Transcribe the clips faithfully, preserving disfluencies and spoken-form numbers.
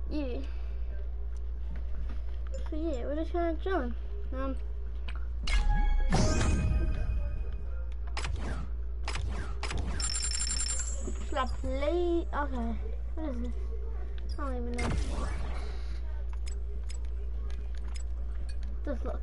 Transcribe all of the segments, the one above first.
Yeah. So yeah, we're just kind of chilling. Um. Should I play? Okay. What is this? I don't even know. Just look.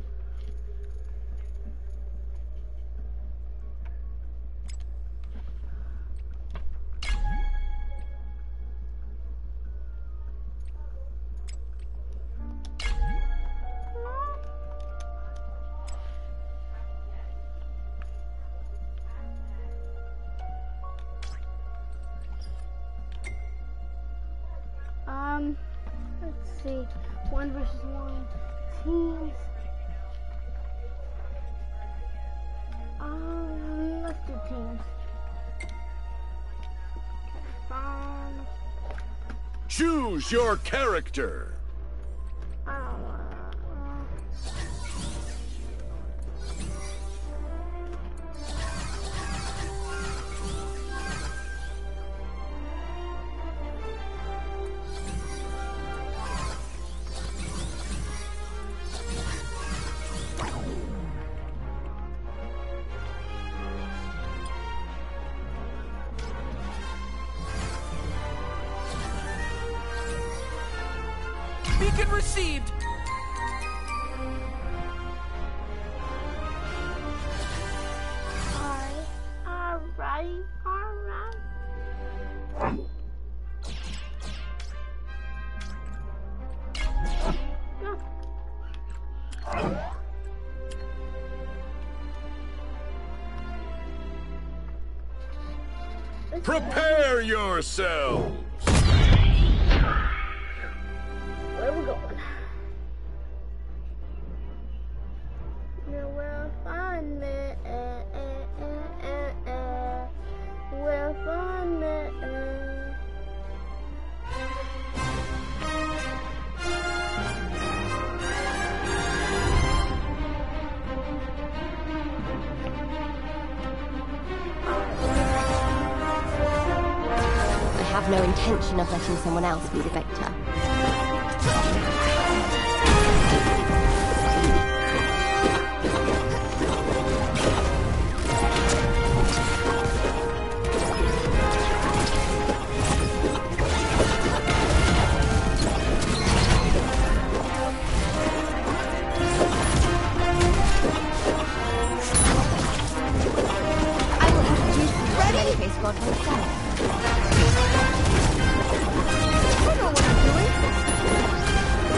Um, let's see. One versus one teams. Um, let's do teams. Okay, fine. Choose your character. I don't wanna. Beacon received. Alright, alright, alright. Go. Prepare yourselves. Where we going? You will find me. Uh, uh, uh, uh, uh. Will find me. Uh. I have no intention of letting someone else be the victor. I will introduce you to the Many Face God myself. I know what I'm doing.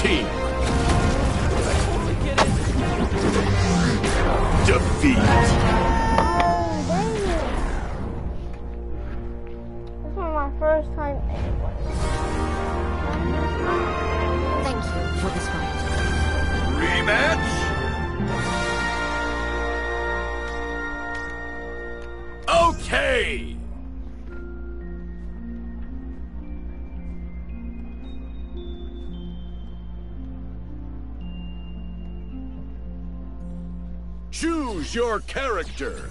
team. Get it? Defeat. Oh, dang it. This is my first time anyway. Thank you for this fight. Rematch? Okay! Choose your character.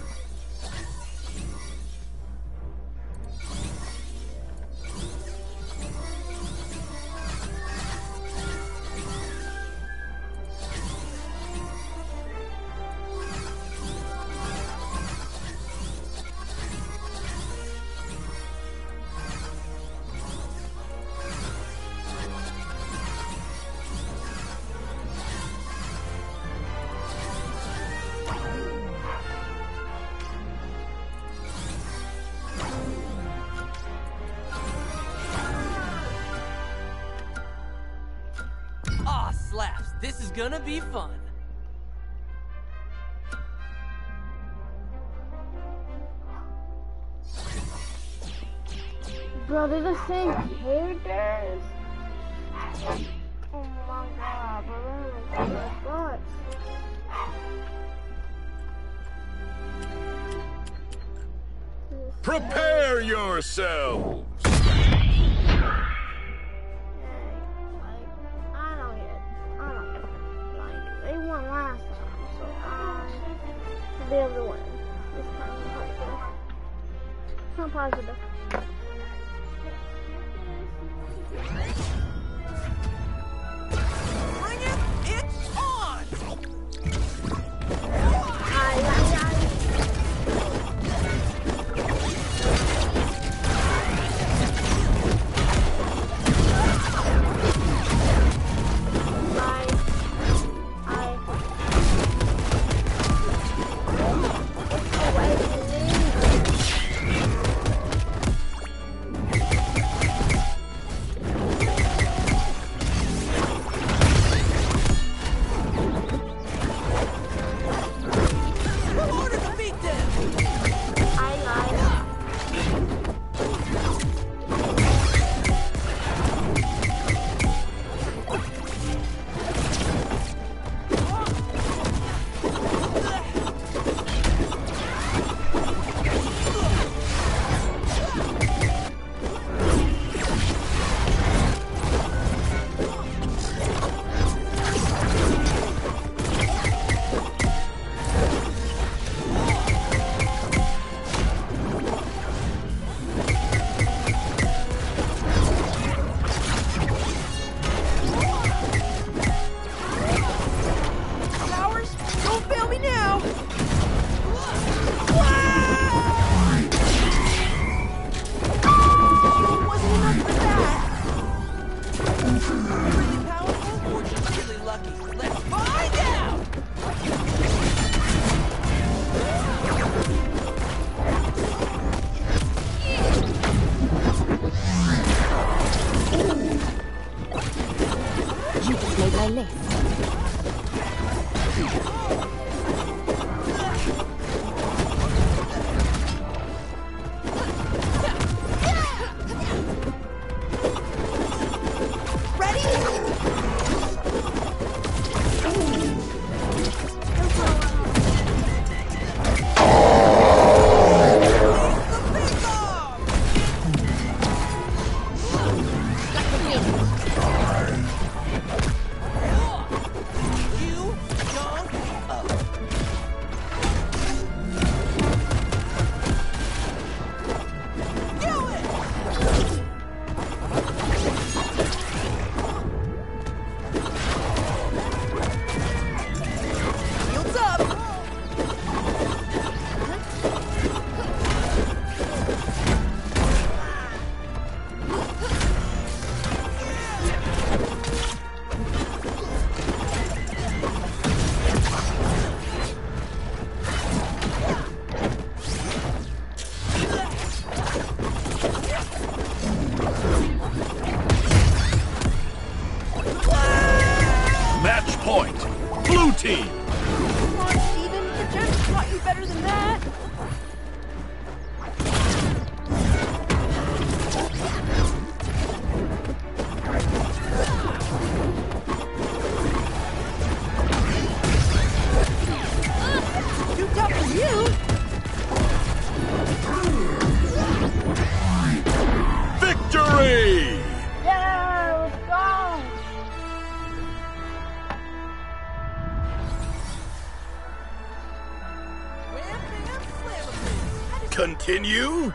Aw, slaps. This is gonna be fun. Bro, they're the same characters. Oh my god, bro. They're the butts. Prepare yourselves. Be able to win. This time I'm positive. I'm positive. Bring it! It's on! Ay, ay, ay. my list. team. Come on, Steven. The Jets taught you better than that. Too tough for you. Victory! Yeah, let's go! Wham, bam, slam. Continue?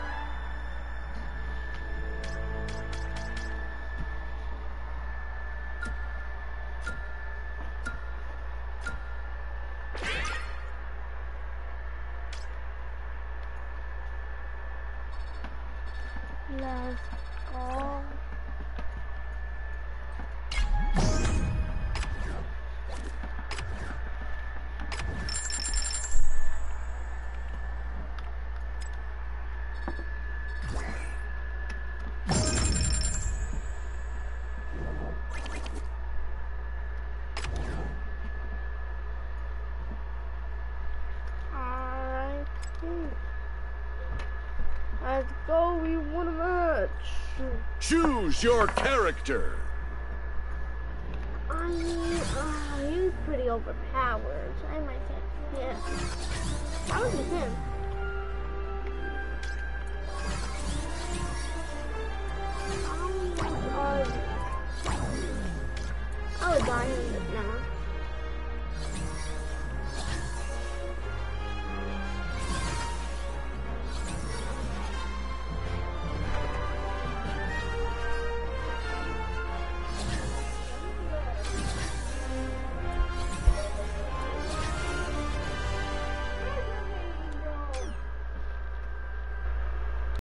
Let's go. Alright. Let's go, we won a match. Choose your character. I mean, uh, he was pretty overpowered. I might say, yeah. That was just him.